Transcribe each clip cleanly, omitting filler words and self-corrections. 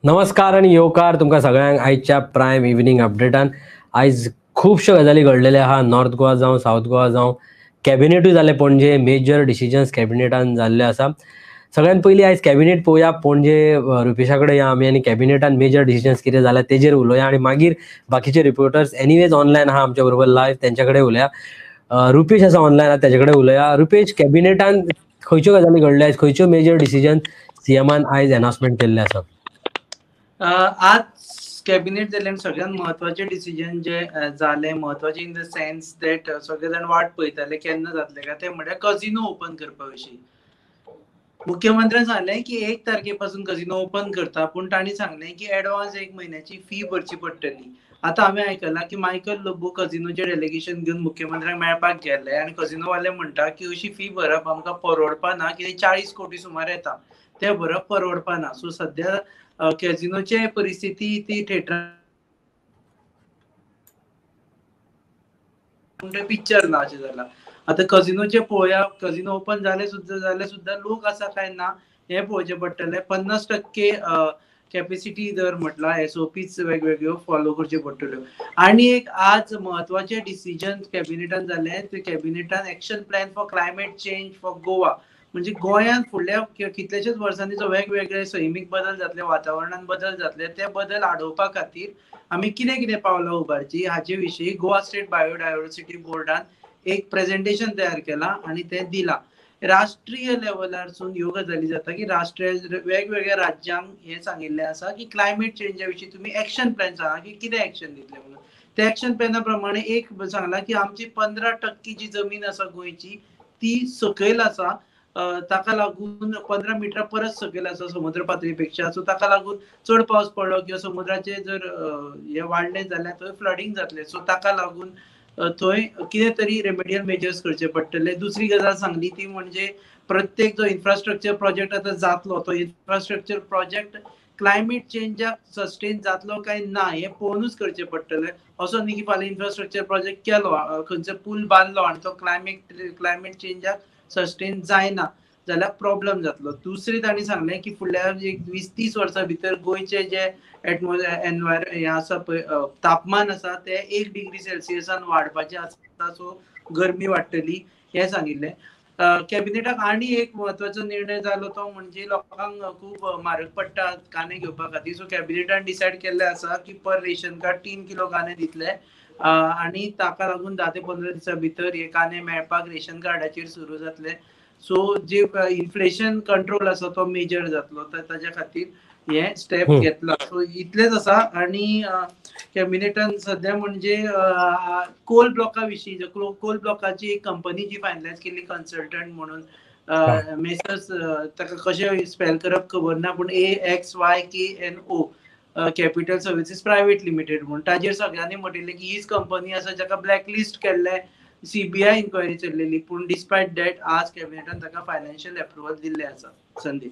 नमस्कार आणि येवकार तुमकां सगळ्यांक आयच्या प्रायम इव्हिनिंग अपडेटान। आयज खुबश्यो गजाली घडलेले आहा। नॉर्थ गोवा जावं साऊथ गोवा जावं कॅबिनेटूय जाले पणजे मेजर डिसिजन्स कॅबिनेटान जाल्ले आसा। सगळ्यात पयलीं आयज कॅबिनेट पळोवया पणजे रुपेशा कडेन या आमी आनी कॅबिनेटान मेजर डिसिजन्स कितें जाल्या तेजेर उलोवया आनी मागीर बाकीचे रिपोर्टर्स एनिवेज ऑनलायन आहा आमच्या बरोबर लायव्ह तेंच्या कडेन उलया। रुपेश आसा ऑनलायन आहा तेजे कडेन उलया। रुपेश, कॅबिनेटान खंयच्यो गजाली घडल्या आयज, खंयच्यो मेजर डिसिजन सीएमान आयज अनाउन्समेंट केल्ले आसा? आज कॅबिनेट जाल्ल्यान सगळ्यात महत्वाचे डिसिजन जे जाले महत्वाचे इन द सेन्स दॅट सगळे जाण वाट पळयताले केन्ना जातले काय ते म्हणजे कझिनो ओपन करपा विशीं। मुख्यमंत्र्यान सांगलें की 1 तारखेपासून कझिनो ओपन करता, पूण तांणी सांगलें की एडवान्स 1 म्हयन्याची फी भरची पडटली। आतां हांवें आयकलां की मायकल लोबो कझिनोचे डेलिगेशन घेवन मुख्यमंत्र्यांक मेळपाक गेले आनी कझिनो वाले म्हणटा की अशी फी भरप आमकां परवडपा ना, कितें 40 कोटी सुमार येता, ते भरप परवडपा ना। सो सध्या कॅझिनोचे परिस्थिती ती थिएटर पिक्चर ना अशें जाला। आतां कझिनोचे पळोवया, कझिनो ओपन जाले सुद्धा लोक आसा काय ना हे पळोवचे पडटले। 50% कॅपॅसिटी दर म्हटला, एसओपीज वेगवेगळ्यो फॉलो करच्यो पडटल्यो। आणि एक आज महत्वाचे डिसिजन कॅबिनेटान जाले, ते कॅबिनेटान action plan for climate change for Goa, म्हणजे गोंयांत फुडल्या कितलेशेच वर्सांनी जो वेगवेगळे सैमीक बदल जातले, वातावरणात बदल जातले, ते बदल आडोवपा खातीर आमी कितें कितें पावलां उबारची हाचे विशीं गोवा स्टेट बायोडायवर्सिटी बोर्डान एक प्रेझेंटेशन तयार केला आणि ते दिला। राष्ट्रीय लेवलारसून ह्यो गजाली जाता की राष्ट्रीय वेगवेगळ्या राज्यांक हे सांगिल्लें आसा की क्लायमेट चेंजा विशीं तुमी एक्शन प्लॅन सांगा की कितें एक्शन दितले म्हणून। त्या एक्शन प्लॅना प्रमाणे एक सांगला की आमची 15% जी जमीन आसा गोंयची ती सकयल आसा, ताका लागून 15 मिटरा परत सकयल आसा समुद्र पातळीपेक्षा। सो ताका लागून चड पावस पडलो किंवा समुद्राचे जर हे वाडले जाल्यार थंय फ्लडिंग जातलें। सो ताका लागून थंय कितें तरी रेमेडियल मेजर्स करचे पडटले। दुसरी गजाल सांगली ती म्हणजे प्रत्येक जो इन्फ्रास्ट्रक्चर प्रोजेक्ट आतां जातलो तो इन्फ्रास्ट्रक्चर प्रोजेक्ट क्लायमेट चेंजाक सस्टेन जातलो काय ना हे पळोवनूच करचे पडटले। असो न्ही की फाल्यां इन्फ्रास्ट्रक्चर प्रोजेक्ट केलो, खंयचो पूल बांदलो आनी तो क्लायमेट चेंजाक सस्टेन जायना जाल्यार प्रॉब्लेम जातलो। दुसरी तांणी सांगलें की फुडल्या 20-30 वर्सां भितर गोंयचे जे हे आसा पळय तापमान आसा ते 1 डिग्री सेल्सियसान वाडपाचें आसा। सो गरमी वाडटली हें सांगिल्लें। कॅबिनेटाक आनी एक म्हत्वाचो निर्णय जालो तो म्हणजे लोकांक खूब म्हारग पडटा कांदे घेवपा खातीर। सो कॅबिनेटान डिसायड केल्लें आसा की पर रेशन कार्ड 3 किलो कांदे दितले आनी ताका लागून 10 ते 15 दिसां भितर हे कांदे मेळपाक रेशन कार्डाचेर सुरू जातले। सो जे इन्फ्लेशन कंट्रोल आसा तो मेजर जातलो, ताच्या खातीर हे स्टेप घेतला। सो इतलेंच आसा। आणि कॅबिनेटान सध्या म्हणजे कोल ब्लॉका विशीं कोल ब्लॉकाची एक कंपनी जी फायनलायज केल्ली कन्सल्टंट म्हणून मेसर्स, ताका कशें स्पेल करप खबर ना पूण AXYKNO capital services private limited म्हणून, ताजेर सगळ्यांनी म्हणिल्लें की हीच कंपनी आसा जाका ब्लॅकलिस्ट केल्लें, सीबीआय इन्क्वायरी चल्लेली, पूण डिस्पायट दॅट आज कॅबिनेटान ताका फायनान्शियल अप्रुवल दिल्लें आसा। संदीप।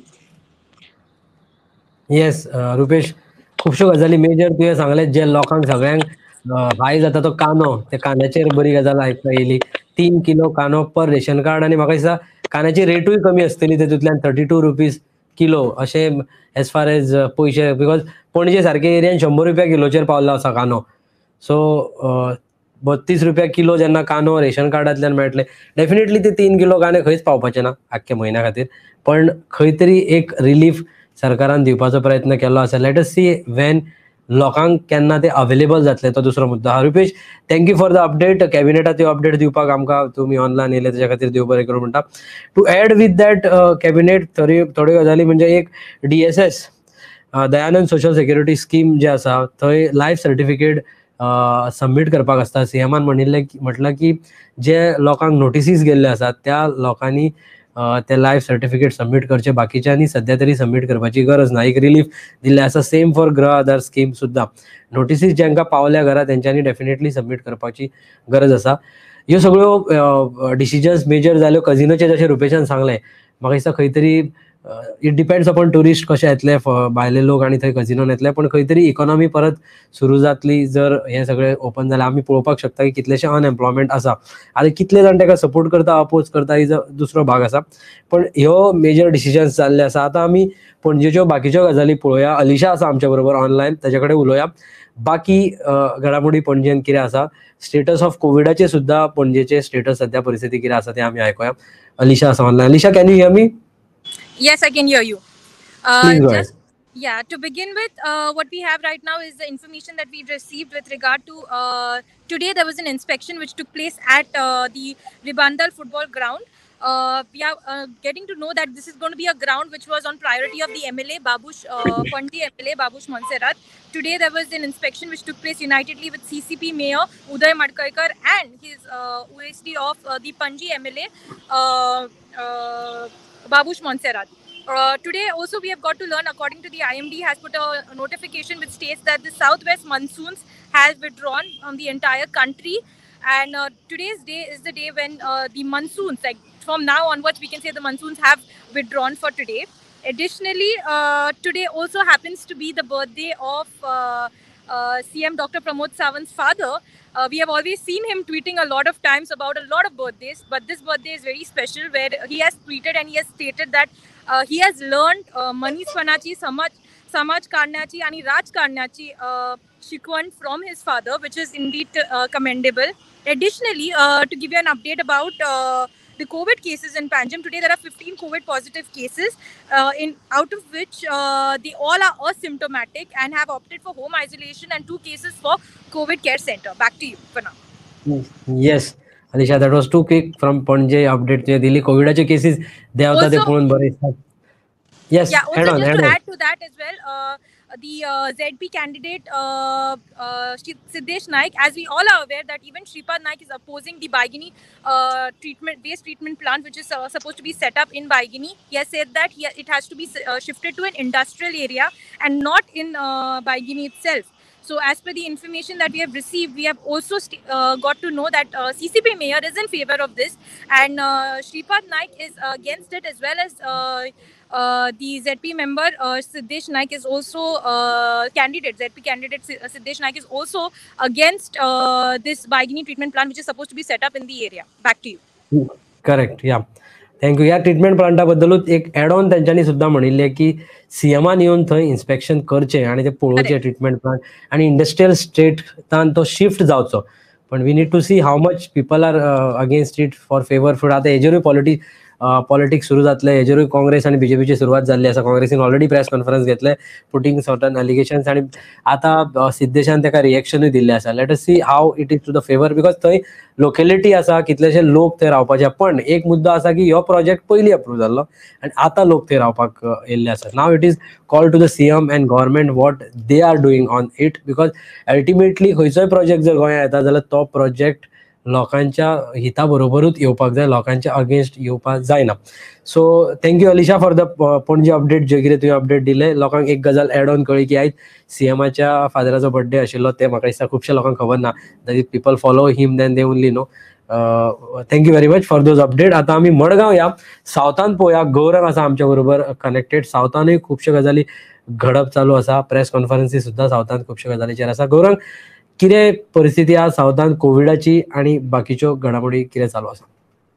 येस रुपेश, खुबश्यो गजाली मेजर तुवें सांगले जे लोकांक सगळ्यांक हाय जाता तो कांदो, त्या कांद्याचेर बरी गजाल आयकपाक येयली। 3 किलो कांदो पर रेशन कार्ड आनी म्हाका दिसता कांद्याची रेटूय कमी आसतली तेतूंतल्यान 32 रुपीज किलो अशें एज फार एज पयशे, बिकॉज पणजे सारके एरियान 100 रुपया किलोचेर पावल्लो आसा कांदो। सो 32 रुपया किलो जेन्ना कांदो रेशन कार्डांतल्यान मेळटले, डेफिनेटली ते 3 किलो कांदे खंयच पावपाचे ना आख्ख्या म्हयन्या खातीर, पण खंय तरी एक रिलीफ सरकारान दिवपाचो प्रयत्न केलो आसा। लेट अस सी वेन लोकांक केन्ना ते अवेलेबल जातले तो दुसरो मुद्दो आहा। Rupesh, thank you for the update. कॅबिनेटात त्यो अपडेट दिवपाक आमकां तुमी ऑनलायन येयले तेच्या खातीर देव बरें करूं म्हणटा। To add with that cabinet थोड्यो गजाली म्हणजे एक DSS Dayanand social security scheme जे आसा थंय लायफ सर्टिफिकेट सबमीट करपाक आसता। सीएमान म्हटलां की जे लोकांक नोटिसीस गेल्ले आसात त्या लोकांनी ते लायफ सर्टिफिकेट सबमीट करचे, बाकीच्यांनी सध्या तरी सबमीट करपाची गरज ना, एक रिलीफ दिल्लें आसा। सेम फॉर गृह आधार स्कीम सुद्दां, नोटिसीस जेंकां पावल्या घरा तेंच्यांनी डेफिनेटली सबमीट करपाची गरज आसा। ह्यो सगळ्यो डिसिजन्स मेजर जाल्यो। कझिनोचे जशें रुपेशान सांगलें, म्हाका दिसता खंय तरी इट डिपेंड्स अपॉन टुरिस्ट कशे येतले भायले लोक आनी थंय कजिनोन येतले, पण खंय तरी इकॉनॉमी परत सुरू जातली जर हे सगळे ओपन जाल्यार. आमी पळोवपाक शकता की कितलेशे अनएम्प्लॉयमेंट आसा. आतां कितले जाण ताका सपोर्ट करता अपोज करता ही दुसरो भाग आसा, पण ह्यो मेजर डिसिजन्स जाल्ले आसा. आतां आमी पणजेच्यो बाकीच्यो गजाली पळोवया. अलिशा आसा आमच्या बरोबर ऑनलायन, ताचे कडेन उलोवया बाकी घडामोडी पणजेन कितें आसा, स्टेटस ऑफ कोविडाचे सुद्धा पणजेचे स्टेटस सध्या परिस्थिती कितें आसा ते आमी आयकुया. अलिशा आसा online. Alisha, can you hear me? Yes, I can hear you. Please go ahead. Yeah, to begin with, what we have right now is the information that we've received with regard to today there was an inspection which took place at the Ribandal football ground. We are getting to know that this is going to be a ground which was on priority of the MLA Babush Pandi MLA Babush Montserrat. Today there was an inspection which took place unitedly with CCP Mayor Uday Madkarkar and his OSD of the Panji MLA Babush Montserrat. Today also we have got to learn, according to the IMD has put a notification which states that the southwest monsoons has withdrawn on the entire country, and today's day is the day when the monsoons, like from now onwards we can say the monsoons have withdrawn for today. Additionally, today also happens to be the birthday of CM Dr. Pramod Sawant's father. We have always seen him tweeting a lot of times about a lot of birthdays, but this birthday is very special, where he has tweeted and he has stated that he has learned Maniswanachi, Samaj Karnachi and Raj Karnachi Shikwan from his father, which is indeed commendable. Additionally, to give you an update about the COVID cases in Panjim, today there are 15 COVID positive cases, out of which they all are asymptomatic and have opted for home isolation, and 2 cases for COVID care center. Back to you for now. Yes, Alisha, that was too quick from Panje update जे दिली कोविडाचे cases they होता ते पळोवन बरे दिसता. Yes, yeah, also add on. to add to that as well, the ZP candidate Siddesh Naik, as we all are aware that even Shripad Naik is opposing the Baigini waste treatment plant, which is supposed to be set up in Baigini. He has said that it has to be shifted to an industrial area and not in Baigini itself. So as per the information that we have received, we have also got to know that CCP mayor is in favor of this, and Shripad Naik is against it, as well as the ZP member Siddesh Naik is also ZP candidate Siddesh Naik is also against this Baigini treatment plant, which is supposed to be set up in the area. Back to you. Correct. Yeah. Thank you. या treatment प्लांटाबद्दलूच एक add on त्यांच्यानी सुद्धा म्हणिल्लें की सीएमान येवन थंय inspection करचें आनी ते पळोवचें ट्रिटमेंट प्लांट आनी इंडस्ट्रियल स्टेटान तो शिफ्ट जावचो. पण we need to see how much people are against it for favour food. आतां हेजेरूय पॉलिटिक्स सुरू जातले, हेजेरूय काँग्रेस आनी बीजेपीची सुरवात जाल्ली आसा. काँग्रेसीन ऑलरेडी प्रेस कॉन्फरन्स घेतले पुटींग सर्टन एलिगेशन्स, आनी आतां सिद्धेशान ताका रिएक्शनूय दिल्लें आसा. Let us see how it is to the favour, because थंय लोकेलिटी आसा, कितलेशे लोक थंय रावपाचे. पण एक मुद्दो आसा की हो प्रोजेक्ट पयलीं अप्रूव जाल्लो आनी आतां लोक थंय रावपाक येयल्ले आसात. Now it is call to the CM and government what they are doing on it, because ultimately खंयचोय प्रोजेक्ट जर गोंयांत येता जाल्यार तो प्रोजेक्ट लोकांच्या हिता बरोबरूच येवपाक जाय, लोकांच्या अगेन्स्ट येवपाक जायना. So thank you Alisha for the Panaji update, जे कितें तुवें अपडेट दिले. लोकांक एक गजाल एड ऑन कळ्ळी की आयज सीएमाच्या फादराचो बर्थडे आशिल्लो, ते म्हाका दिसता खुबशे लोकांक खबर ना. That if people follow him then they only know. Thank you very much for those update. आतां आमी मडगांव या सावथान पळोवया. गौरव आसा आमच्या बरोबर कनेक्टेड. सावथानूय खुबश्यो गजाली घडप चालू आसा, प्रेस कॉन्फरन्सी सुद्धा सावथान खुबश्यो गजालीचेर आसा. गौरव, कितें परिस्थिती आसा सावथान कोविडाची आनी बाकीच्यो घडामोडी कितें चालू आसा?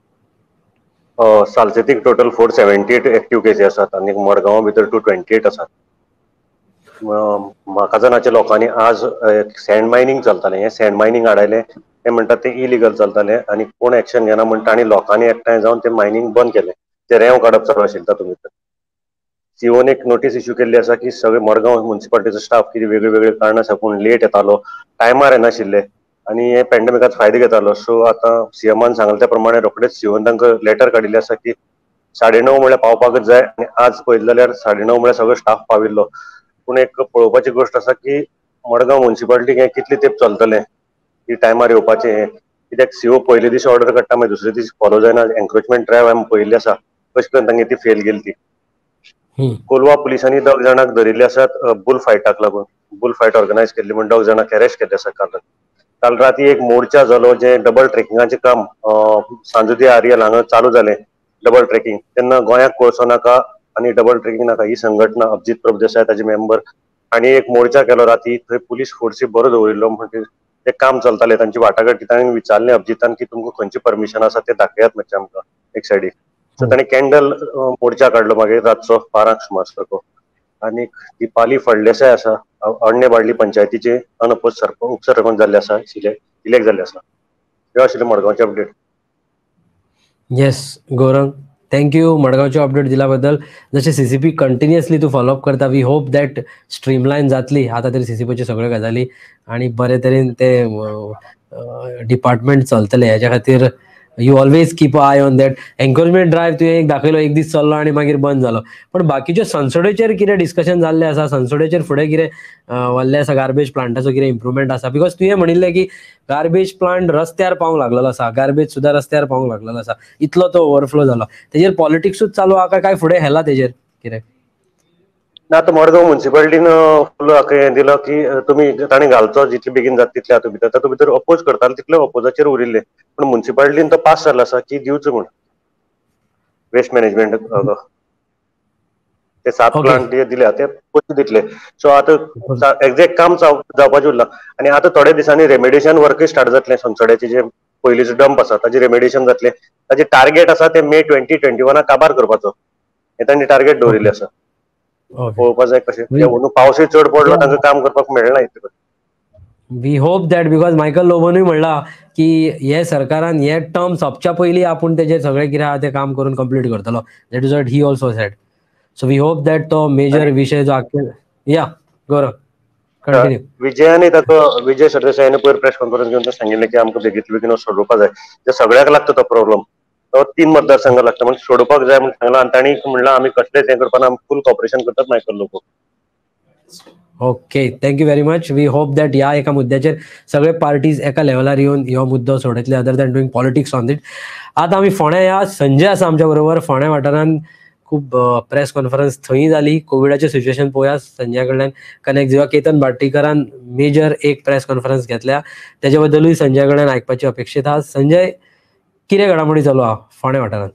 सालसेतीक टोटल 478 एक्टीव केसी आसात आनी मडगांवा भितर 228 आसात. म्हाका जाणाच्या लोकांनी आज सँड मायनिंग चलतालें, हें सँड मायनिंग हाडायलें, ते म्हणटात ते इलिगल चलतालें आनी कोण एक्शन घेना म्हणटा आनी लोकांनी एकठांय जावन तें मायनिंग बंद केलें. ते रेंव काडप चालू आशिल्लें तातूंत भितर. सीओन एक नोटीस इश्यू केल्ली आसा की सगळे मडगांव म्युनिसिपालिटीचो स्टाफ कितें वेगळे वेगळे कारणां साकून लेट येतालो, टायमार येनाशिल्ले आनी हे पॅन्डेमिकाचो फायदो घेतालो. सो आतां सीएमान सांगले त्या प्रमाणे रोखडेच सीओन तांकां लेटर काडिल्लें आसा की 9:30 म्हळ्यार पावपाकच जाय, आनी आज पळयलें जाल्यार 9:30 म्हळ्यार सगळो स्टाफ पाविल्लो. पूण एक पळोवपाची गोश्ट आसा की मडगांव म्युनिसिपालिटीक हें कितले तेंप चलतलें की टायमार येवपाचें हें, कित्याक सीओ पयले दीस ऑर्डर काडटा मागीर दुसरे दीस फॉलो जायना. एन्क्रोचमेंट ड्रायव्ह आमी पळयल्ली आसा, कशें करून तांगे ती फेल गेली ती. कोलवा पुलिसांनी 10 जाणांक धरिल्ले आसात बुल फायटाक लागून. बुल फायट ऑर्गनायज केल्ली म्हूण 10 जाणांक अरेस्ट केल्ले आसा काल राती एक मोर्चा जालो, जे डबल ट्रेकिंगाचें काम सांजुदी आर्यल हांगा चालू जालें. डबल ट्रेकिंग तेन्ना गोंयाक कळचो नाका आणि डबल ट्रेकिंग नाका ही संघटना अभिजित प्रभुदेसाय ताचे मेंबर आणि एक मोर्चा केलो राती थंय पुलीस फोर्सी बरो दवरिल्लो म्हणजे ते काम चलताले तांची वाटाघाटी तांणी विचारले अभिजितान की तुमकां खंयची परमिशन आसा ते दाखयात मातशें आमकां एक सायडीक सो ताणें कॅन्डल मोर्चा काडलो मागीर रातचो 12 सुमार सारको आणि दिपाली फळदेसाय आसा अण्णे बाळली पंचायतीचे अनअपोज उपसरपंच जाल्ले आसा इलेक्ट जाल्ले आसा हे आशिल्ले मडगांवचे अपडेट. येस गौरव, थँक्यू मडगांवचे अपडेट दिल्या बद्दल. जसे सीसीपी कंटिन्युअसली तू फॉलोअप करता, वी होप दॅट स्ट्रीमलायन जातली आता तरी सीसीपीचे सगळ्यो गजाली आणि बरे तरेन ते डिपार्टमेंट चलतले. हेच्या खातीर you always keep a eye on that. Encroachment drive तुवें एक दाखयलो, एक दीस चल्लो आनी मागीर बंद जालो. पण बाकीच्यो संसदेचेर कितें डिस्कशन जाल्लें आसा, संसदेचेर फुडें कितें व्हरलें आसा, गार्बेज प्लांटाचो कितें इम्प्रुवमेंट आसा? बिकॉज तुवें म्हणिल्लें की गार्बेज प्लांट रस्त्यार पावंक लागलेलो आसा, गार्बेज सुद्दां रस्त्यार पावंक लागलेलो आसा, इतलो तो ओव्हरफ्लो जालो. तेजेर पॉलिटिक्सूच चालू आहा काय फुडें हेला तेजेर कितें? ना आतां मडगांव म्युन्सिपालिटीन फुल हें दिलो की तुमी ताणें घालचो जितले बेगीन जाता तितले हातूंत भितर. तातूंत भितर अपोज करताले तितले अपोजाचेर उरिल्ले, पूण म्युन्सिपालिटीन तो पास जाल्लो आसा की दिवचो म्हूण वेस्ट मॅनेजमेंट ते 7 प्लांट दिल्या ते पयशे दितले. सो आतां एक्झॅक्ट काम जावपाचें उरलां आनी आतां थोड्या दिसांनी रेमेडिएशन वर्कय स्टार्ट जातलें. संसोड्याचे जे पयलींचो डंप आसा ताजें रेमेडिएशन जातलें. ताजें टार्गेट आसा ते मे 2021 काबार करपाचो, हें तांणी टार्गेट दवरिल्लें आसा. पळोवपाक जाय कशें ते अंदू पावसूय चड पडलो तांकां काम करपाक मेळना इतलें. We hope that, because Michael लोबोनूय म्हणला की हे सरकारान हे टर्म सोंपच्या पयलीं आपूण तेजेर सगळें कितें आहा तें काम करून कंप्लीट करतलो. That is what he also said. So we hope that तो मेजर विशय जो या गौरव कंटिन्यू. विजयाने ताका विजय सरदेसायाने पयर प्रेस कॉन्फरन्स घेवन सांगिल्लें की आमकां बेगीन बेगीन सोडोवपाक जाय. ते सगळ्याक लागता तो प्रॉब्लम. तो 3 मतदारसंघ लागता म्हणजे सोडोवपाक जाय म्हणून सांगला आनी तांणी म्हणलां आमी कसलेंच हें करपाना, आमी फूल कॉपरेशन करतात Michael Lobo. Okay, thank you very much. We hope that ह्या एका मुद्द्याचेर सगळे पार्टीज एका लेवलार येवन हो मुद्दो सोडयतले, other than doing politics on it. आतां आमी फोंड्या या, संजय आसा आमच्या बरोबर. फोंड्या वाठारांत खूब प्रेस कॉन्फरन्स थंय जाली. कोविडाचें सिच्युएशन पळोवया संजया कडल्यान कनेक्ट जेव्हा केतन भाट्टीकरान मेजर एक प्रेस कॉन्फरन्स घेतल्या, तेजे बद्दलूय संजय कडल्यान आयकपाची अपेक्षीत आहा. संजय, कितें घडामोडी चालू आहा फोंड्या वाठारांत?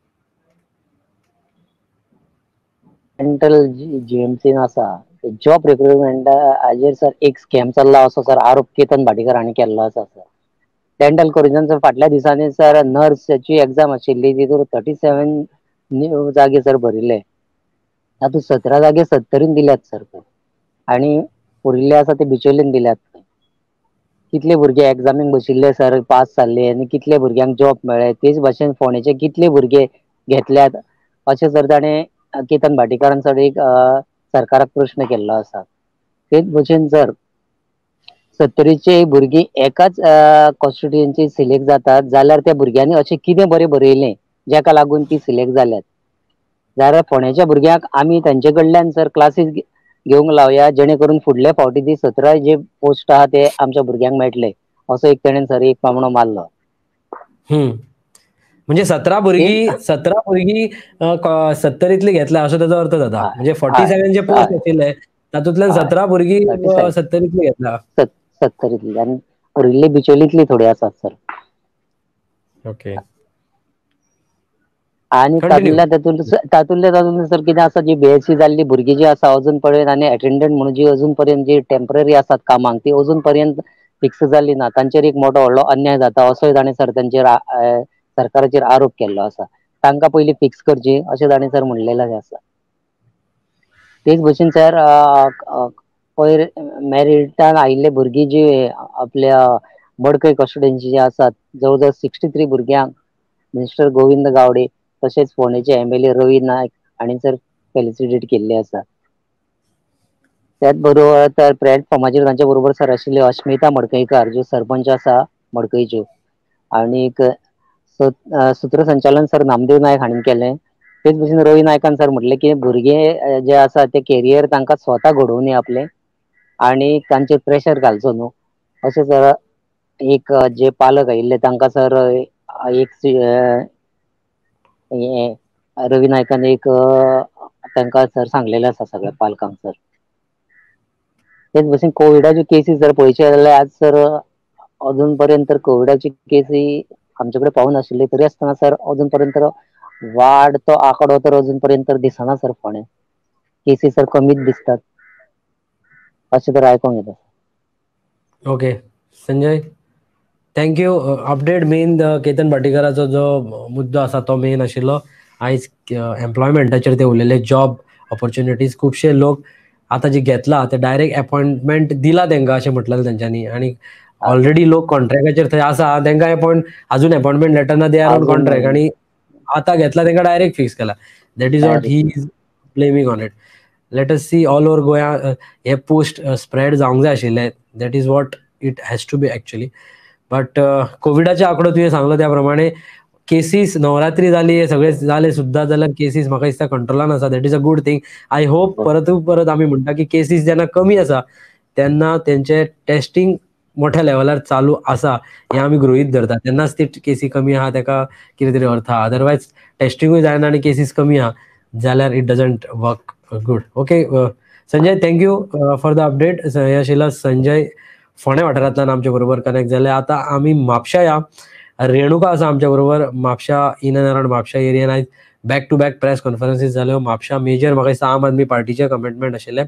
सेंट्रल जीएमसीन आसा जॉब रिक्रुटमेंटा हाजेर सर एक स्कॅम चल्ला असो सर आरोप केतन भाटीकर हांणी केल्लो आसा सर. डेंटल कॉलेजान सर फाटल्या दिसांनी सर नर्सची एग्जाम आशिल्ली, तितूर 37 न्यू जागे सर भरिल्ले, तातूंत 17 जागे 70 दिल्यात सर. आनी उरिल्ले आसा ते बिचोलीन दिल्यात. कितले भुरगे एग्जामीक बशिल्ले सर पास जाल्ले आनी कितले भुरग्यांक जॉब मेळ्ळे, तेच भाशेन फोंडेचे कितले भुरगे घेतल्यात अशें सर ताणें केतन भाटीकारान सर एक सरकाराक प्रश्न केल्लो आसा. तेच भशेन सर 70चे भुरगीं एकाच कॉन्स्टिट्युएन्सी सिलेक्ट जातात जाल्यार त्या भुरग्यांनी अशें कितें बरें बरयलें जेका लागून ती सिलेक्ट जाल्यात. जाल्यार फोंड्याच्या भुरग्यांक आमी तांचे कडल्यान सर क्लासीस घेवंक लावया, जेणे करून फुडले फावटी ती 17 जे पोस्ट आहा ते आमच्या भुरग्यांक मेळटले, असो एक तेणेन सर एक पामणो मारलो. म्हणजे 17 भुरगीं 70तली घेतल्या असो ताचो अर्थ जाता. म्हणजे 47 जे पोस्ट आशिल्ले तातूंतल्यान 17 भुरगीं 70तली घेतल्या. 70तली आनी उरिल्ली बिचोलीतली थोडी आसात सर. ओके. आनी तातूंतले सर कितें आसा, जी बीएससी जाल्ली भुरगीं जी आसा अजून पर्यंत आनी अटेंडंट म्हणून जी अजून पर्यंत जी टेम्पररी आसात कामांक ती अजून पर्यंत फिक्स जाल्ली ना. तांचेर एक मोठो व्हडलो अन्याय जाता असोय ताणें सर तांचेर सरकाराचेर आरोप केल्लो आसा. तांकां पयलीं फिक्स करची अशें ताणें सर म्हणलेलें आसा. तेच भशेन सर पयर मेरिटान आयिल्ले भुरगीं जी आपल्या मडकय कॉन्स्टिट्युएन्सी जे आसात जवळ जवळ 63 भुरग्यांक मिनिस्टर गोविंद गावडे तशेंच फोंडेचे एमएलए रवी नायक हांणी सर फेलिसिटेट केल्ले आसा. त्याच बरोबर तर प्लॅटफॉर्माचेर तांच्या बरोबर सर आशिल्ले अश्मिता मडकयकार ज्यो सरपंच आसा मडकयच्यो, आनीक सूत्रसंचालन सर नामदेव नायक हांणी केलें. तेच भशेन रवी नायकान सर म्हटलें की भुरगे जे आसा ते कॅरियर तांकां स्वता घडोवनी आपलें आनी तांचेर प्रेशर घालचो न्हू अशें सर एक जे पालक आयिल्ले तांकां सर एक रवी नायकान एक तांकां सर सांगलेलें आसा सगळ्या पालकांक सर. तेच भशेन कोविडाच्यो केसीस जर पळयचे जाल्यार आज सर अजून पर्यंत तर कोविडाची केसी आमचे कडेन पावूंक नाशिल्ली, तरी आसतना सर अजून पर्यंत वाढ तो आकडो तर अजूनपर्यंत तर दिसना सर फोंड्या. केसीस तर कमीच दिसतात अशें तर आयकोंक येता. Okay Sanjay thank you. Update main Ketan भाटीकाराचो जो मुद्दो आसा तो मेन आशिल्लो. आयज एम्प्लॉयमेंटाचेर ते उलयले, जॉब ऑपॉर्च्युनिटीज. खुबशे लोक आतां जे घेतला ते डायरेक्ट अपॉइंटमेंट दिला तेंकां अशें म्हटलेलें तेंच्यांनी. आनी ऑलरेडी लोक कॉन्ट्रॅक्टाचेर थंय आसा, तेंकां अजून अपॉइंटमेंट लेटर ना, दे आर ऑन कॉन्ट्रॅक्ट. आनी आतां घेतला तेंकां डायरेक्ट फिक्स केला. That is what he is blaming on it. Let us see all over गोंया हे पोस्ट स्प्रेड जावंक जाय आशिल्ले. That is what it has to be actually. But कोविडाचे आंकडो तुवें सांगलो त्या प्रमाणे केसीस नवरात्री जाली, हे सगळे जाले सुद्दां जाल्यार केसीस म्हाका दिसता कंट्रोलान आसा. That is a good thing. I hope परत आमी म्हणटा की केसीस जेन्ना कमी आसा तेन्ना तेंचे टेस्टिंग मोठ्या लेवलार चालू आसा हें आमी गृहीत धरता. तेन्नाच ती केसी कमी आहा तेका कितें तरी अर्थ आहा. अदरवायज टेस्टिंगूय जायना आनी केसीस कमी आहा जाल्यार it doesn't work good. Okay Sanjay thank you for the update. हे आशिल्लो संजय फोंड्या वाठारांतल्यान आमच्या बरोबर कनेक्ट जाले. आतां आमी म्हापशा या. रेणुका आसा आमच्या बरोबर. म्हापशा इन एंड अराउंड म्हापशा एरियन आयज back to back press conferences जाल्यो. म्हापशा मेजर म्हाका दिसता आम आदमी पार्टीचे कमिटमेंट आशिल्ले.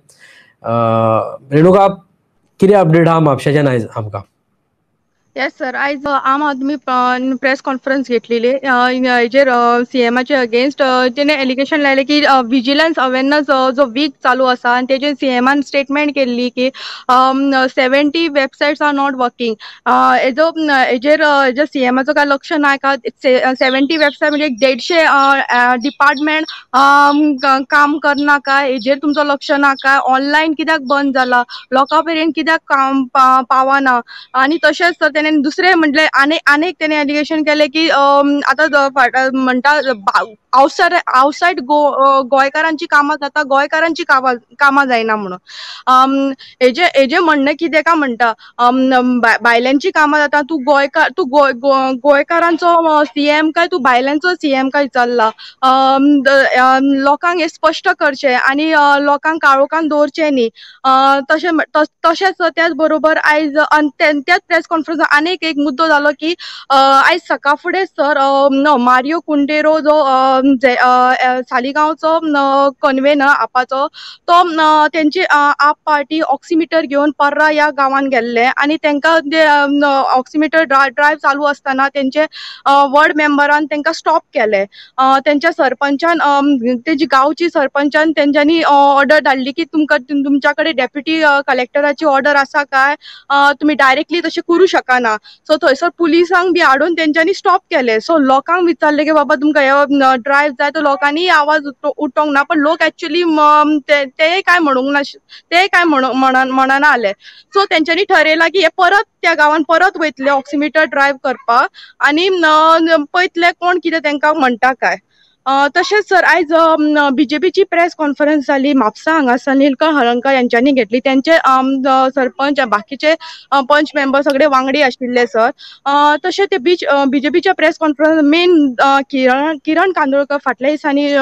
रेणुका कितें अपडेट आहा म्हापशाच्यान आयज आमकां? येस सर, आयज आम आदमी प्रेस कॉन्फरन्स घेतलेली. हेजेर सीएमाचे अगेन्स्ट तेणे एलिगेशन लायले की विजिलन्स अवेरनस जो वीक चालू आसा आनी तेजेर सीएमान स्टेटमेंट केल्ली की 70 वेबसायट्स आर नॉट वर्किंग. हेजेर सीएमाचो काय लक्ष ना का? 70 वेबसायट म्हणजे 150 डिपार्टमेंट काम करना काय? हेजेर तुमचो लक्ष ना काय? ऑनलायन कित्याक बंद जाला? लोकां पर्यंत कित्याक काम पावना? आणि तशेंच तर तेणें दुसरें म्हटलें आनीक तेणें एलिगेशन केलें की आतां म्हणटा आवटसायड गोंयकारांची कामां जाता, गोंयकारांची कामां जायना म्हणून. हेजें म्हणणें कितें काय म्हणटा, भायल्यांची कामां जाता, तूं गोंयकारांचो सीएम काय तूं भायल्यांचो सीएम काय चल्ला. लोकांक हें स्पश्ट करचें आनी लोकांक काळोखान दवरचें न्ही. तशेंच त्याच बरोबर आयज त्याच प्रेस कॉन्फरन्सात आनीक एक मुद्दो जालो की आयज सकाळ फुडें सर मारियो कुंटेरो जो सालिगांवचो कन्वेनर आपाचो तो तेंची आप पार्टी ऑक्सिमिटर घेवन पर्रा ह्या गांवांत गेल्ले आनी तेंकां ते ऑक्सिमिटर ड्रायव्ह चालू आसतना तेंचे वॉर्ड मेंबरान तेंकां स्टॉप केले. तेंच्या सरपंचान तेजी गांवची सरपंचान तेंच्यांनी ऑर्डर धाडली की तुमच्या कडेन डेप्युटी कलेक्टराची ऑर्डर आसा काय? तुम्ही डायरेक्टली तशें करूं शकना. सो थंयसर पुलिसांक बी हाडून तेंच्यांनी स्टॉप केले. सो लोकांक विचारलें की बाबा तुमकां हे ड्रायव्ह जाय, तर लोकांनी आवाज उठोवंक ना. पण लोक एक्चुअली ते काय म्हणना आले. सो तेंच्यांनी ठरयलां की हे परत त्या गांवांत परत वयतले ऑक्सिमिटर ड्रायव्ह करपाक आनी पळयतले कोण कितें तेंकां म्हणटा काय. तशेंच सर आयज बीजेपीची प्रेस कॉन्फरन्स जाली म्हापसा हांगासर. निलकंठ हळर्णकर यांच्यांनी घेतली. तेंचे सरपंच बाकीचे पंच मेंबर सगळे वांगडी आशिल्ले सर. तशें ते बीजेपीच्या press conference main Kiran Kandolkar फाटल्या दिसांनी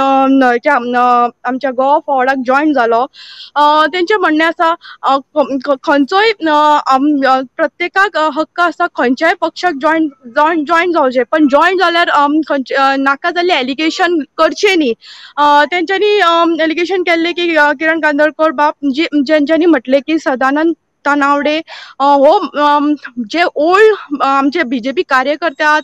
आमच्या गोवा फॉर्डाक जॉयन जालो. तेंचें म्हणणें आसा खंयचोय प्रत्येकाक हक्क आसा खंयच्याय पक्षाक जॉयन जावचें, पण जॉयन जाल्यार नाका जाल्लें एलिगेशन करचें न्ही. तेंच्यांनी एलिगेशन केल्लें की किरण कांदोळकर बाब जेंच्यांनी म्हटलें की सदानंद तानावडे हो जे ओल्ड आमचे बीजेपी कार्यकर्ते आहा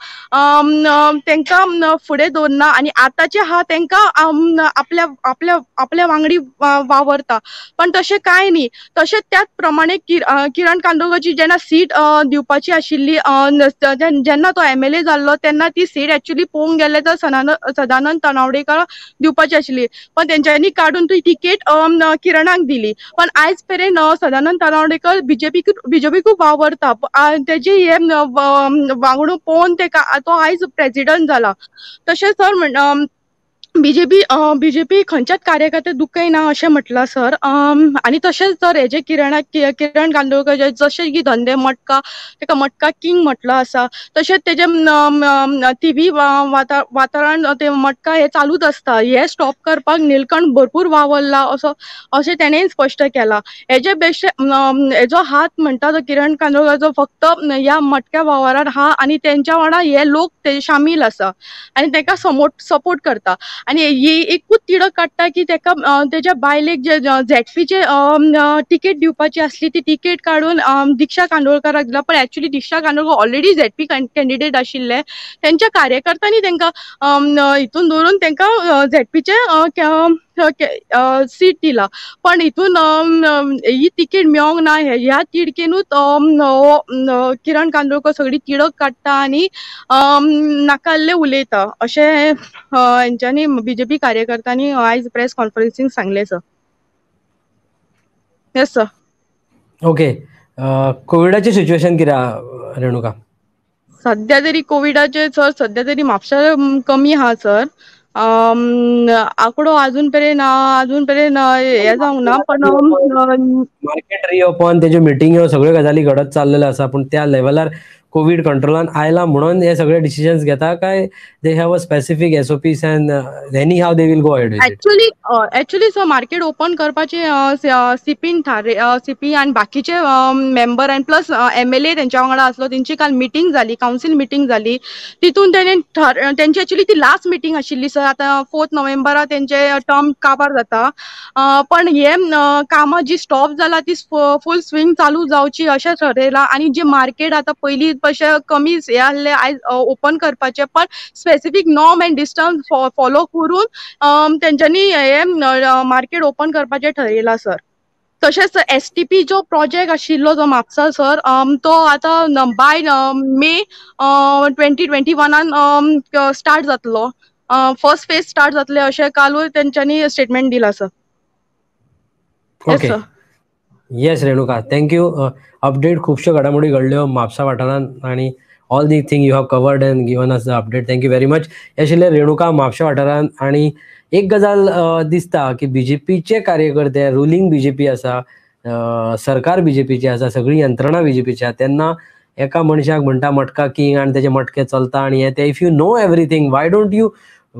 तेंकां फुडें दवरना आनी आतांचे आहा तेंकां आपल्या वांगडी वावरता. पण तशें कांय न्ही. तशेंच त्याच प्रमाणे किरण कांदोळकरची जेन्ना सीट दिवपाची आशिल्ली, जेन्ना तो MLA जाल्लो तेन्ना ती सीट एक्चुअली पळोवंक गेले तर सदानंद तानावडेकार दिवपाची आशिल्ली. पण तेंच्यांनी काडून ती तिकेट किरणाक दिली. पण आयज पर्यंत सदानंद तानावडेकर बीजेपीकूच वावरता. तेजी हे वांगडूक पळोवन तो आयज प्रेसिडेंट जाला. तशेंच सर बीजेपी खंयच्याच कार्यकर्ते दुखयना अशें म्हटलां सर. आनी तशेंच जर हेजे किरण कांदोळकर जशें की धंदे मटका तेका मटका किंग म्हटलो आसा, तशेंच तेजे टीव्ही वातावरण ते मटका हे चालूच आसता. हे स्टॉप करपाक निलकंठ भरपूर वावरला अशें तेणेय स्पश्ट केलां. हेजे हेजो हात म्हणटा तो किरण कांदोळकरचो फक्त ह्या मटक्या वावरान आहा आनी तेंच्या वांगडा हे लोक ते शामील आसा आनी तेका सपोर्ट करता. आनी ही एकूच तिडक काडटा की तेका तेज्या बायलेक जे झेडपीचे तिकेट दिवपाची आसली ती तिकेट काडून दिक्षा कांदोळकराक दिला. पण actually Diksha Kandolkar already ZP candidate आशिल्ले. तेंच्या कार्यकर्त्यांनी तेंकां हितून दवरून तेंकां झेडपीचे सीट दिला. पण हितून ही तिकेट मेळोंक ना ह्या तिडकेनूच किरण कांदोळकर सगळी तिडक काडटा आनी नाकाल्ले उलयता अशें हेंच्यांनी बीजेपी कार्यकर्त्यांनी आयज प्रेस कॉन्फरन्सीन सांगलें सर. Yes sir. ओके. कोविडाची सिच्युएशन कितें आहा रेणुका? सध्या तरी कोविडाचे सर सध्या तरी म्हापशा कमी आहा सर. आंकडो अजून पर्यंत हे जावंक ना पण मार्केट रिओपन तेज्यो मिटिंग्यो सगळ्यो गजाली घडत चाललेल्यो आसा, पूण त्या लेवलार कोविड कंट्रोलान आयला म्हणून हे सगळे डिसिजन्स घेता काय they have a specific SOPs and any how they will go ahead with it? Actually sir market open करपाचे सीपी आनी बाकीचे मेंबर आनी प्लस MLA तेंच्या वांगडा आसलो. तेंची काल मिटींग जाली, कावन्सील मिटींग जाली. तितून तेंची एक्चुअली ती लास्ट मिटींग आशिल्ली सर. आतां 4 नोव्हेंबरा तेंचे टर्म काबार जाता. पण हे कामां जी स्टॉप जाला ती फूल स्विंग चालू जावची अशें ठरयलां. आनी जे मार्केट आतां पयलीं तशें कमी हे आहले आयज ओपन करपाचे पण specific norm and distance follow करून तेंच्यांनी हे मार्केट ओपन करपाचें ठरयलां सर. तशेंच STP जो प्रोजेक्ट आशिल्लो जो म्हापसा सर तो आतां बाय मे 2021 स्टार्ट जातलो. फर्स्ट फेज स्टार्ट जातले अशें कालूय तेंच्यांनी स्टेटमेंट दिला sir. Yes okay. Sir. Yes Renuka, thank you. Update खुबश्यो घडामोडी घडल्यो म्हापसा वाठारांत आनी all the thing you have covered and given us the update. Thank you very much. हे आशिल्ले रेणुका म्हापशा वाठारांत. आनी एक गजाल दिसता की बीजेपीचे कार्यकर्ते रुलींग बीजेपी आसा, सरकार बीजेपीचे आसा, सगळी यंत्रणा बीजेपीची आसा, तेन्ना एका मनशाक म्हणटा मटका किंग आनी तेजे मटके चलता आनी हे ते if you know everything why don't you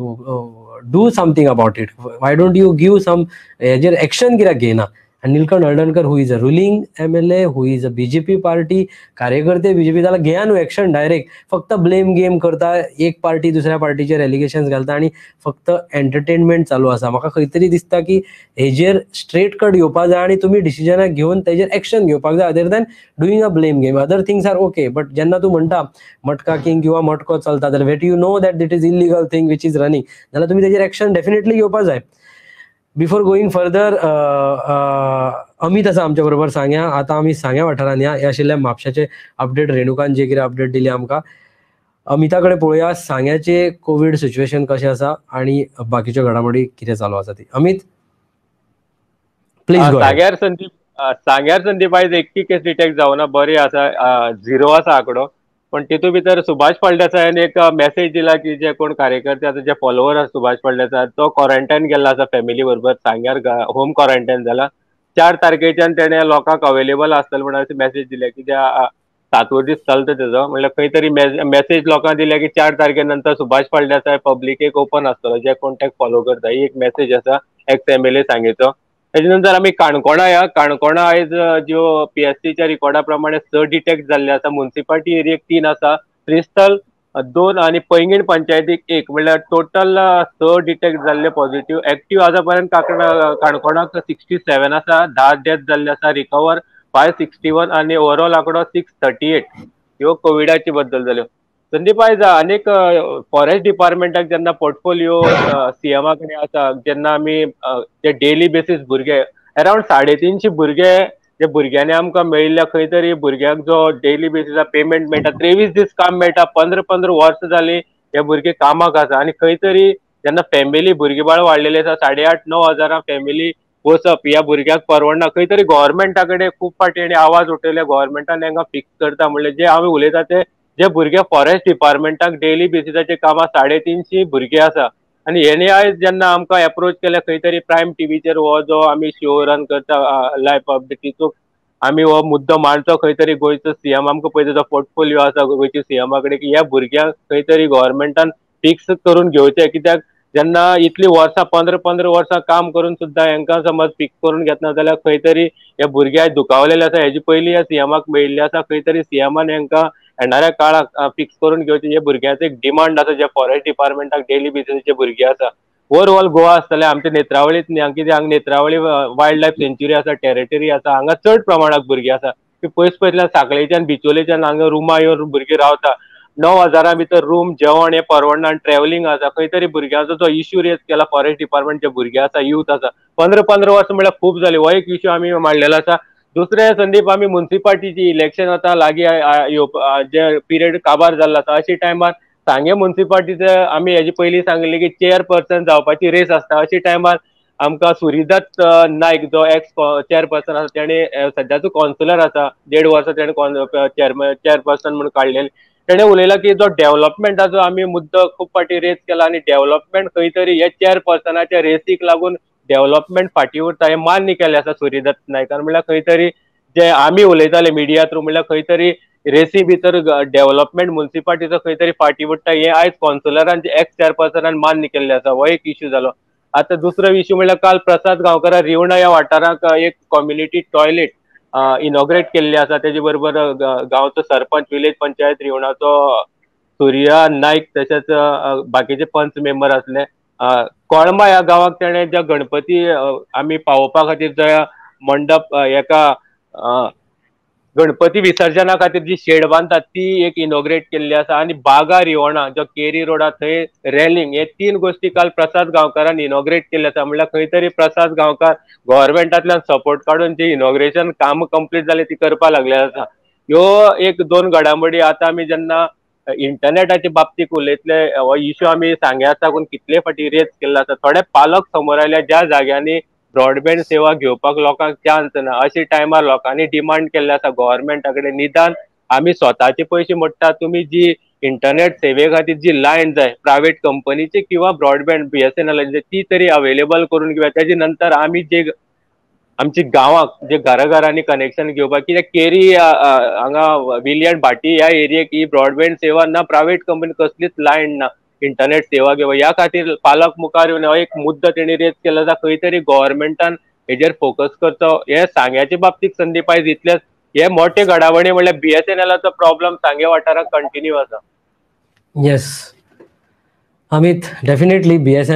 do something about it? Why don't you give some हेजेर एक्शन कित्याक घेयना? And Nilkant Aldankar, who is a ruling MLA, who is a BJP party, कार्यकर्ते बीजेपी जाल्यार घेया न्हू action direct. फक्त blame game करता, एक पार्टी दुसऱ्या पार्टीचेर एलिगेशन्स घालता आनी फक्त एंटरटेनमेंट चालू आसा. म्हाका खंय तरी दिसता की हेजेर स्ट्रेट कट घेवपाक जाय आनी तुमी डिसिजनां घेवन तेजेर एक्शन घेवपाक जाय other than doing a blame game. Other things are okay, but जेन्ना तूं म्हणटा मटका किंग किंवा मटको चलता जाल्यार wait you know that it is illegal thing which is running जाल्यार तुमी तेजेर एक्शन डेफिनेटली घेवपाक जाय. बिफोर गोईंग फर्दर अमित आसा आमच्या बरोबर सांग्या. आतां आमी सांग्या वाठारांत या. हे आशिल्ले म्हापशाचे अपडेट. रेणुकान जे कितें अपडेट दिली आमकां, अमिता कडेन पळोवया सांग्याचे कोविड सिच्युएशन कशें आसा आनी बाकीच्यो घडामोडी कितें चालू आसा ती. Amit please go. सांग्यार संदीप आयज एकटी केस डिटेक्ट जावना, बरी आसा, 0 आसा आंकडो. पण तितून भितर सुभाष फळदेसायान एक मेसेज दिला की जे कोण कार्यकर्ते आसा, जे फॉलोवर आसा सुभाष फळदेसाय, तो क्वॉरंटायन गेल्लो आसा फॅमिली बरोबर. सांग्यार होम क्वॉरंटायन जाला. 4 तारखेच्यान तेणे लोकांक अवेलेबल आसतले म्हणून अशी मेसेज दिल्या की ज्या 7 दीस चलता तेजो. म्हणल्यार खंय तरी मेसेज लोकांक दिल्या की 4 तारखेनंतर सुभाष फळदेसाय पब्लिकेक ओपन आसतलो, जे कोण तेका फॉलो करता. ही एक मेसेज आसा एक्स MLA सांगेचो. तेजे नंतर आमी काणकोणा या. काणकोणा आयज ज्यो PSCच्या रिकॉर्डा प्रमाणे 6 डिटेक्ट जाल्ले आसा. म्युनिसिपालिटी एरियेक 3 आसा, त्रिस्थल 2 आनी पैंगीण पंचायतीक 1, म्हणल्यार टोटल 6 डिटेक्ट जाल्ले पॉझिटिव्ह. एक्टिव्ह आजा पर्यंत काणकोणाक 67 आसा, 10 डेथ जाल्ले आसा. रिकवर 561 आनी ओवरऑल आंकडो 638. ह्यो कोविडाचे बद्दल जाल्यो. संदीप आयज अनेक फॉरेस्ट डिपार्टमेंटाक जेन्ना पोर्टफोलिओ CMA कडेन आसा, जेन्ना आमी जे डेली बेसीस भुरगे अरावंड 350 भुरगे जे भुरग्यांनी आमकां मेळिल्ल्या खंय तरी भुरग्यांक जो डेली बेसिसार पेमेंट मेळटा, 23 दीस काम मेळटा, 15 वर्सां जाली हे भुरगे कामाक आसा. आनी खंय तरी जेन्ना फॅमिली भुरगीं बाळ वाडलेली आसा, 8,500-9 हजारां फॅमिली वचप ह्या भुरग्यांक परवडना. खंय तरी गव्हर्मेंटा कडेन खूब फाटी आनी आवाज उठयले, गव्हर्मेंटान हांकां फिक्स करता म्हणलें. जे हांवें उलयता ते जे भुरगे फॉरेस्ट डिपार्टमेंटाक डेली बेसिसाचेर कामां 350 भुरगे आसा आनी हेणे आयज जेन्ना आमकां एप्रोच केल्या खंय तरी प्रायम टीव्हीचेर हो जो आमी शो रन करता लायव्ह अपडेट, तितूंत आमी हो मुद्दो मांडचो खंय तरी गोंयचो सीएम आमकां पळय तेजो पोर्टफोलियो आसा गोंयच्या सीएमा कडेन, की ह्या भुरग्यांक खंय तरी गव्हर्मेंटान फिक्स करून घेवचें. कित्याक जेन्ना इतलीं वर्सां 15 वर्सां काम करून सुद्दां हेंकां समज फिक्स करून घेतना जाल्यार खंय तरी हे भुरगे आयज दुखावलेले आसा. हेजे पयलीं ह्या सीएमाक मेळिल्ले आसा. खंय तरी सीएमान हेंकां येणाऱ्या काळाक फिक्स करून घेवचें हे भुरग्यांचो एक डिमांड आसा, जे फॉरेस्ट डिपार्टमेंटाक डेली बेसिसचे भुरगे आसा. ओवरऑल गोवा आसतले आमचे नेत्रावळीत न्ही, कित्याक हांगा नेत्रावळी वायल्ड लायफ सेंच्युरी आसा, टेरिटरी आसा, हांगा चड प्रमाणात भुरगे आसा. पयस पयसल्यान सांखळेच्यान बिचोलेच्यान हांगा रुमां येवन भुरगे रावता. 9,000 भितर रूम जेवण हे परवडना आनी ट्रॅव्हलिंग आसा. खंय तरी भुरग्यांचो जो इश्यू रेज केला फॉरेस्ट डिपार्टमेंट, जे भुरगे आसा, युथ आसा, 15 वर्सां म्हळ्यार खूब जाली. हो एक इश्यू आमी मांडलेलो आसा. दुसरे संदीप, आमी म्युन्सिपाल्टीची इलेक्शन आतां लागीं जे पिरियड काबार जाल्लो आसा, अशे टायमार सांगे म्युन्सिपाल्टीचे आमी हेजे पयलीं सांगिल्लें की चेअरपर्सन जावपाची रेस आसता. अशे टायमार आमकां सूर्यदत्त नायक जो एक्स चेअरपर्सन आसा, तेणे सद्याचो कावन्सिलर आसा, 1.5 वर्सां तेणें चेअरपर्सन म्हणून काडलेले. तेणें उलयला की जो डेव्हलपमेंटाचो आमी मुद्दो खूब फाटी रेज केला आनी डेव्हलपमेंट खंय तरी हे चेअरपर्सनाच्या रेसीक लागून डेव्हलपमेंट फाटी उरता हें मान्य केलें आसा सूर्यदत्त नायकान. म्हळ्यार खंय तरी जे आमी उलयताले मिडिया थ्रू, म्हळ्यार खंय तरी रेसी भितर डेव्हलपमेंट म्युन्सिपाल्टीचो खंय तरी फाटी उरता हें आयज कावन्सिलरान एक्स चेअरपर्सनान मान्य केल्लें आसा. हो एक इश्यू जालो. आतां दुसरो इश्यू म्हळ्यार काल प्रसाद गांवकारान रिवणा ह्या वाठाराक एक कम्युनिटी टॉयलेट इनॉग्रेट केल्ली आसा. तेजे बरोबर गांवचो सरपंच, विलेज पंचायत रिवणाचो सुर्या नायक, तशेंच बाकीचे पंच मेंबर आसले. कोळमा ह्या गांवाक तेणें ज्या गणपती आमी पावोवपा खातीर जो मंडप एका गणपती विसर्जना खातीर जी शेड बांदतात ती एक इनॉग्रेट केल्ली आसा. आनी बागा रिवणा जो केरी रोडा थंय रॅलिंग, हे 3 गोश्टी काल प्रसाद गांवकारान इनॉग्रेट केल्ले आसा. म्हळ्यार खंय तरी प्रसाद गांवकार गव्हर्मेंटांतल्यान सपोर्ट काडून जी इनॉग्रेशन काम कंप्लीट जाले ती करपा लागले आसा. ह्यो 1-2 घडामोडी. आतां आमी जेन्ना इंटरनेटाच्या बाबतींत उलयतले, हो इश्यू आमी सांग्यार साकून कितले फाटी रेज केल्लो आसा. थोडे पालक समोर आयल्या ज्या जाग्यांनी ब्रॉडबँड सेवा घेवपाक लोकांक चान्स ना, अशे टायमार लोकांनी डिमांड केल्ले आसा गव्हर्मेंटा कडेन, निदान आमी स्वताचे पयशे मोडटा, तुमी जी इंटरनेट सेवे खातीर जी लायन जाय प्रायव्हेट कंपनीची किंवा ब्रॉडबँड BSNL ती तरी अवेलेबल करून घेवया. तेजे नंतर आमी जे आमची गांवांक जे घराघरांनी कनेक्शन घेवपाक, कित्याक केरी हांगा विलियन भाटी ह्या एरियेक ही ब्रॉडबँड सेवा ना, प्रायव्हेट कंपनी कसलीच लायन ना इंटरनेट सेवा घेवप. ह्या खातीर पालक मुखार येवन हो एक मुद्दो तेणी रेज केलो आसा. खंय तरी गव्हर्मेंटान हेजेर फोकस करचो. हे सांग्याच्या बाबतींत संदीप आयज इतलेच. हे मोठे घडावणी म्हळ्यार BSNLाचो प्रॉब्लेम सांगे वाठाराक कंटिन्यू आसा. येस अमित, डेफिनेटली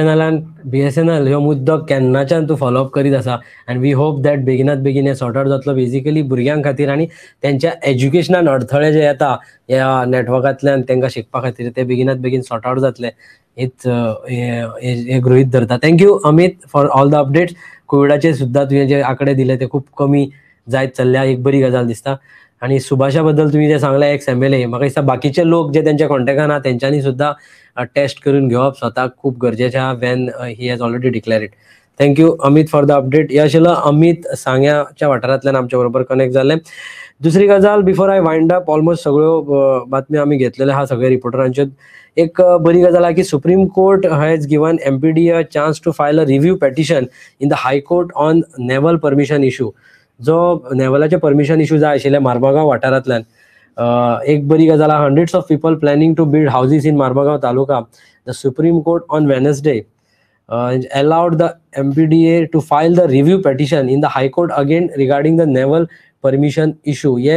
BSNL ह्यो मुद्दो केन्नाच्यान तूं फॉलोअप करीत आसा अँड वी होप दॅट बेगिनात बेगीन हे सॉर्ट आउट जातलो बेजिकली भुरग्यां खातीर आनी तेंच्या एज्युकेशनान अडथळे जे येता ह्या नेटवर्कांतल्यान तेंकां शिकपा खातीर ते बेगिनात बेगीन सॉर्ट आउट जातले हीच हे गृहीत धरता. Thank you Amit for all the updates. कोविडाचे सुद्दां तुवें जे आंकडे दिले ते खूब कमी जायत चल्ल्या, एक बरी गजाल दिसता. आणि सुभाषा बद्दल तुम्ही जे सांगले एक्स MLA, म्हाका दिसता बाकीचे लोक जे त्यांच्या कॉन्टॅक्टान आहा तेंच्यांनी सुद्धा टेस्ट करून घेवप स्वताक खूप गरजेचें आहा when he has already declare it. Thank you Amit for the update. हे आशिल्लो अमित सांग्याच्या वाठारांतल्यान आमच्या बरोबर कनेक्ट जाले. दुसरी गजाल before I wind up, almost सगळ्यो बातम्यो आमी घेतलेले आहा सगळे रिपोर्टरांच्यो. एक बरी गजाल आहा की supreme court has given MPD a chance to file a review petition in the high court on naval permission issue. जो नेवलाचे परमिशन इश्यू जाय आशिल्ले मार्मागांव वाठारांतल्यान, एक बरी गजाल आहा. Hundreds of people planning to build houses in Mormugao taluka. The supreme court on Wednesday allowed the MPDA to file the review petition in the High Court again regarding the naval permission issue. हे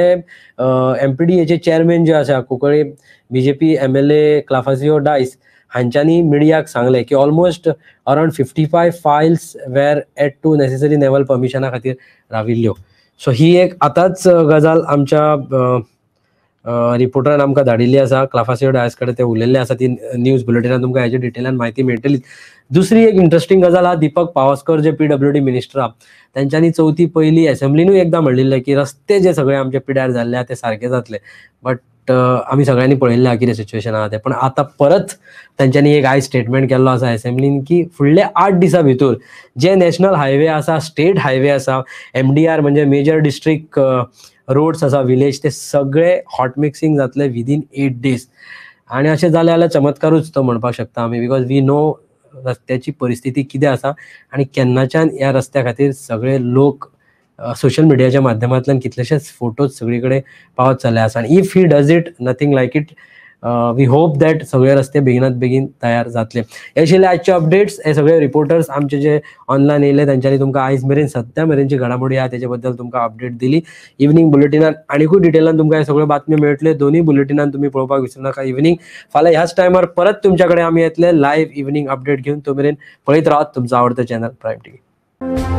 MPDA चे chairman जे आसा Cuncolim BJP MLA क्लाफासिओ Dias हांच्यांनी मिडियाक सांगले की almost around 55 files वेर एट to necessary naval परमिशना खातीर राविल्ल्यो. सो ही एक आतांच गजाल आमच्या रिपोर्टरान आमकां धाडिल्ली आसा. क्लाफासिओ डायस कडेन ते उलयल्ले आसा, ती न्यूज बुलेटिनान तुमकां हेजे डिटेलान म्हायती मेळटली. दुसरी एक इंटरेस्टिंग गजाल आहा, दीपक पावसकर जे PWD मिनिस्टर आहा तेंच्यांनी चवथी पयली असेंब्लीनूय एकदां म्हणिल्लें की रस्ते जे सगळे आमचे पिड्यार जाल्ले ते सारके जातले. बट आमी सगळ्यांनी पळयल्लें आहा कितें सिच्युएशन आहा तें. पण आतां परत तेंच्यांनी एक आयज स्टेटमेंट केल्लो आसा असेंब्लीन की फुडले 8 दिसां भितर जे नॅशनल हायवे आसा, स्टेट हायवे आसा, MDR म्हणजे मेजर डिस्ट्रिक्ट रोड्स आसा, विलेज, ते सगळे हॉट मिक्सिंग जातले विदीन 8 days. आणि अशें जालें जाल्यार चमत्कारूच तो म्हणपाक शकता आमी, बिकॉज वी नो रस्त्याची परिस्थिती कितें आसा आनी केन्नाच्यान ह्या रस्त्या खातीर सगळे लोक सोशल मिडियाच्या माध्यमांतल्यान कितलेशेच फोटोज सगळी कडेन पावत चल्ले आसा आनी if he does it nothing like it we hope that सगळे रस्ते बेगिनात बेगीन तयार जातले. हे आशिल्ले आजचे अपडेट्स. हे सगळे रिपोर्टर्स आमचे जे ऑनलायन येयले तांच्यांनी तुमकां आयज मेरेन सद्या मेरेनची घडामोडी आहा तेजे बद्दल तुमकां अपडेट दिली. इव्हनिंग बुलेटिनान आनीकूय डिटेलान तुमकां हे सगळ्यो बातम्यो मेळटल्यो. दोनूय बुलेटिनान तुमी पळोवपाक विसरू नाका. इव्हनिंग फाल्यां ह्याच टायमार परत तुमच्या कडेन आमी येतले लायव्ह इव्हनिंग अपडेट घेवन. तो मेरेन पळयत रावात तुमचो आवडतो चॅनल प्रायम टीव्ही.